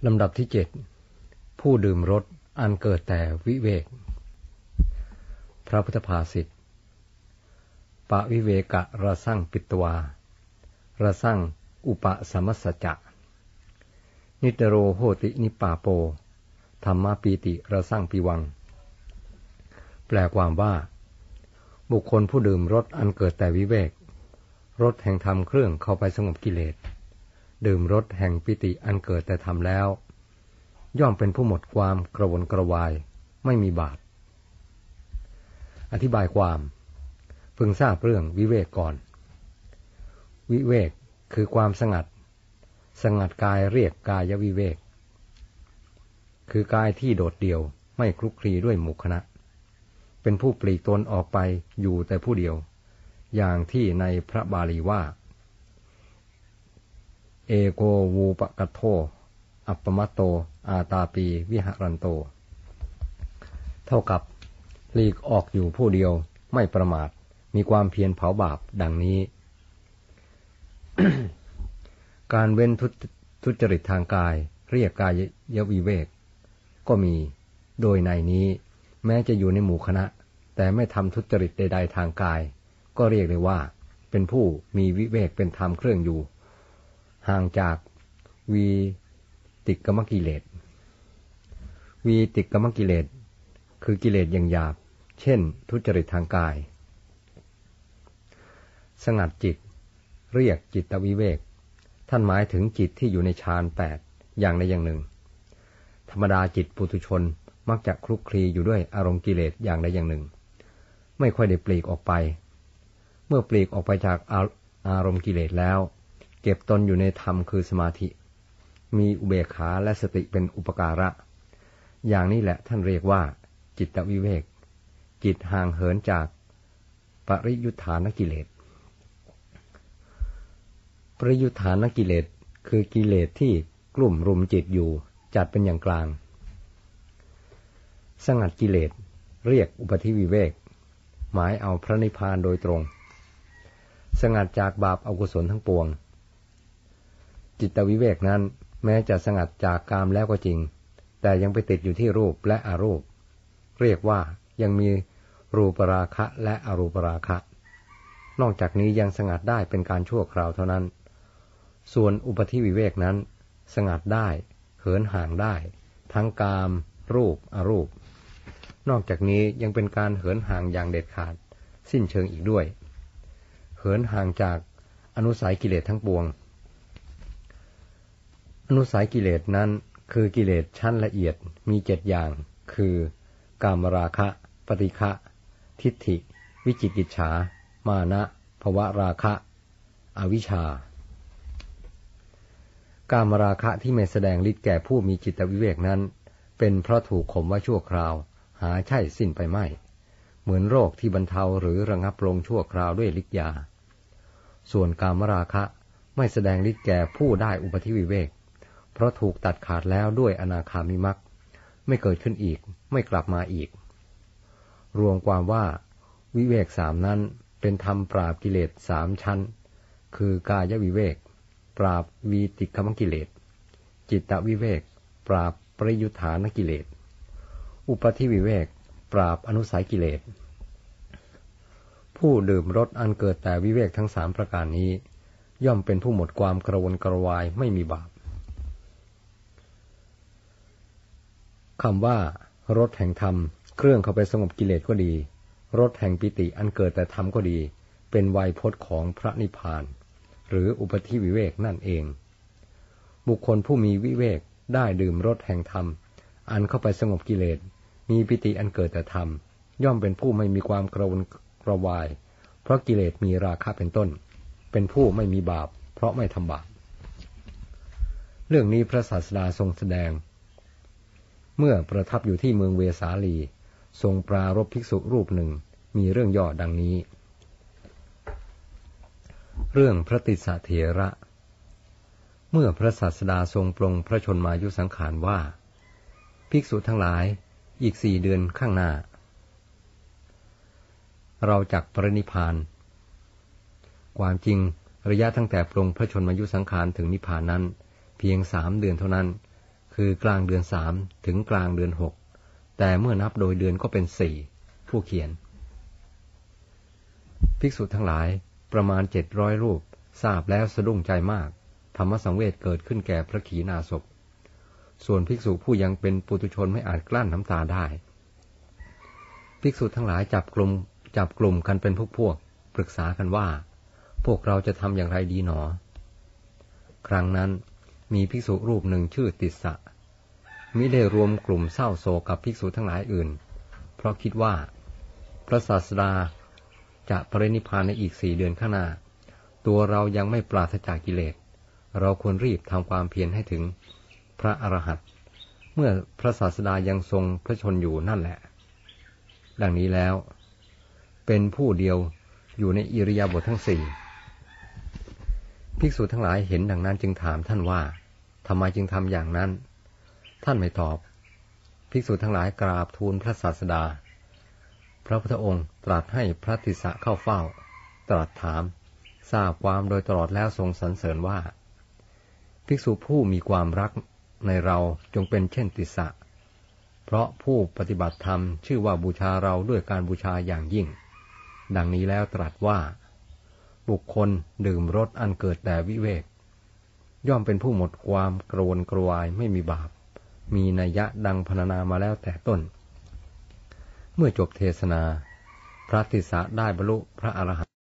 ลำดับที่7ผู้ดื่มรสอันเกิดแต่วิเวกพระพุทธภาษิตปะวิเวกะระสั่งปิตวาระสั่งอุปสัมมัสสจะนิตโรโหตินิปปาโปธรรมปีติระสั่งปิวังแปลความว่าบุคคลผู้ดื่มรสอันเกิดแต่วิเวกรสแห่งธรรมเครื่องเข้าไปสงบกิเลสดื่มรสแห่งปิติอันเกิดแต่ธรรมแล้วย่อมเป็นผู้หมดความกระวนกระวายไม่มีบาปอธิบายความพึงทราบเรื่องวิเวกก่อนวิเวกคือความสงัดกายเรียกกายวิเวกคือกายที่โดดเดี่ยวไม่คลุกคลีด้วยหมู่คณะเป็นผู้ปลีกตนออกไปอยู่แต่ผู้เดียวอย่างที่ในพระบาลีว่าเอโกวูปกัตโธอัปปมัตโตอาตาปีวิหรันโตเท่ากับปลีกออกอยู่ผู้เดียวไม่ประมาทมีความเพียรเผาบาปดังนี้ การเว้นทุจริตทางกายเรียกกายวิเวกก็มีโดยในนี้แม้จะอยู่ในหมู่คณะแต่ไม่ทำทุจริตใดๆทางกายก็เรียกได้ว่าเป็นผู้มีวิเวกเป็นธรรมเครื่องอยู่ห่างจากวีติกมกิเลสวีติกมกิเลสคือกิเลสอย่างหยาบเช่นทุจริตทางกายสงัดจิตเรียกจิตวิเวกท่านหมายถึงจิตที่อยู่ในฌาน8อย่างใดอย่างหนึ่งธรรมดาจิตปุถุชนมักจะคลุกคลีอยู่ด้วยอารมณ์กิเลสอย่างใดอย่างหนึ่งไม่ค่อยได้ปลีกออกไปเมื่อปลีกออกไปจากอารมณ์กิเลสแล้วเก็บตนอยู่ในธรรมคือสมาธิมีอุเบกขาและสติเป็นอุปการะอย่างนี้แหละท่านเรียกว่าจิตวิเวกจิตห่างเหินจากปริยุทธานกิเลสปริยุทธานกิเลสคือกิเลสที่กลุ่มรุมจิตอยู่จัดเป็นอย่างกลางสงัดกิเลสเรียกอุปธิวิเวกหมายเอาพระนิพพานโดยตรงสงัดจากบาปอกุศลทั้งปวงจิตวิเวกนั้นแม้จะสงัดจากกามแล้วก็จริงแต่ยังไปติดอยู่ที่รูปและอรูปเรียกว่ายังมีรูปราคะและอรูปราคะนอกจากนี้ยังสงัดได้เป็นการชั่วคราวเท่านั้นส่วนอุปธิวิเวกนั้นสงัดได้เหินห่างได้ทั้งกามรูปอรูปนอกจากนี้ยังเป็นการเหินห่างอย่างเด็ดขาดสิ้นเชิงอีกด้วยเหินห่างจากอนุสัยกิเลสทั้งปวงอนุสัยกิเลสนั้นคือกิเลสชั้นละเอียดมี7อย่างคือกามราคะปฏิฆะทิฏฐิวิจิกิจฉามานะภวราคะอวิชชากามราคะที่ไม่แสดงฤทธิ์แก่ผู้มีจิตวิเวกนั้นเป็นเพราะถูกข่มไว้ชั่วคราวหาใช่สิ้นไปไม่เหมือนโรคที่บรรเทาหรือระงับลงชั่วคราวด้วยฤทธิ์ยาส่วนกามราคะไม่แสดงฤทธิ์แก่ผู้ได้อุปธิวิเวกเพราะถูกตัดขาดแล้วด้วยอนาคามิมรรคไม่เกิดขึ้นอีกไม่กลับมาอีกรวมความว่าวิเวก3นั้นเป็นธรรมปราบกิเลส3ชั้นคือกายวิเวกปราบวีติกมกิเลสจิตวิเวกปราบปริยุทธานกิเลสอุปธิวิเวกปราบอนุสัยกิเลสผู้ดื่มรสอันเกิดแต่วิเวกทั้ง3ประการนี้ย่อมเป็นผู้หมดความกระวนกระวายไม่มีบาปคำว่ารสแห่งธรรมเครื่องเข้าไปสงบกิเลสก็ดีรสแห่งปิติอันเกิดแต่ธรรมก็ดีเป็นไวยพจน์ของพระนิพพานหรืออุปธิวิเวกนั่นเองบุคคลผู้มีวิเวกได้ดื่มรสแห่งธรรมอันเข้าไปสงบกิเลสมีปิติอันเกิดแต่ธรรมย่อมเป็นผู้ไม่มีความกระวนกระวายเพราะกิเลสมีราคะเป็นต้นเป็นผู้ไม่มีบาปเพราะไม่ทำบาปเรื่องนี้พระศาสดาทรงแสดงเมื่อประทับอยู่ที่เมืองเวสาลีทรงปรารภภิกษุรูปหนึ่งมีเรื่องย่อดังนี้เรื่องพระติสสะเถระเมื่อพระศาสดาทรงปลงพระชนมายุสังขารว่าภิกษุทั้งหลายอีก4 เดือนข้างหน้าเราจักปรินิพพานความจริงระยะตั้งแต่ปลงพระชนมายุสังขารถึงนิพพานนั้นเพียง3 เดือนเท่านั้นคือกลางเดือน3ถึงกลางเดือน6แต่เมื่อนับโดยเดือนก็เป็น4ผู้เขียนภิกษุทั้งหลายประมาณ700 รูปทราบแล้วสะดุ้งใจมากธรรมสังเวชเกิดขึ้นแก่พระขีณาสพส่วนภิกษุผู้ยังเป็นปุถุชนไม่อาจกลั้นน้ำตาได้ภิกษุทั้งหลายจับกลุ่มกันเป็นพวกปรึกษากันว่าพวกเราจะทำอย่างไรดีหนอครั้งนั้นมีภิกษุรูปหนึ่งชื่อติสสะมิได้รวมกลุ่มเศร้าโศกกับภิกษุทั้งหลายอื่นเพราะคิดว่าพระศาสดาจะปรินิพพานในอีก4 เดือนข้างหน้าตัวเรายังไม่ปราศจากกิเลสเราควรรีบทำความเพียรให้ถึงพระอรหันต์เมื่อพระศาสดายังทรงพระชนอยู่นั่นแหละดังนี้แล้วเป็นผู้เดียวอยู่ในอิริยาบถทั้ง4ภิกษุทั้งหลายเห็นดังนั้นจึงถามท่านว่าทำไมจึงทำอย่างนั้นท่านไม่ตอบภิกษุทั้งหลายกราบทูลพระศาสดาพระพุทธองค์ตรัสให้พระติสสะเข้าเฝ้าตรัสถามทราบความโดยตลอดแล้วทรงสรรเสริญว่าภิกษุผู้มีความรักในเราจงเป็นเช่นติสสะเพราะผู้ปฏิบัติธรรมชื่อว่าบูชาเราด้วยการบูชาอย่างยิ่งดังนี้แล้วตรัสว่าบุคคลดื่มรสอันเกิดแต่วิเวกย่อมเป็นผู้หมดความกระวนกระวายไม่มีบาปมีนัยยะดังพรรณนามาแล้วแต่ต้นเมื่อจบเทศนาพระติสสะได้บรรลุพระอรหันต์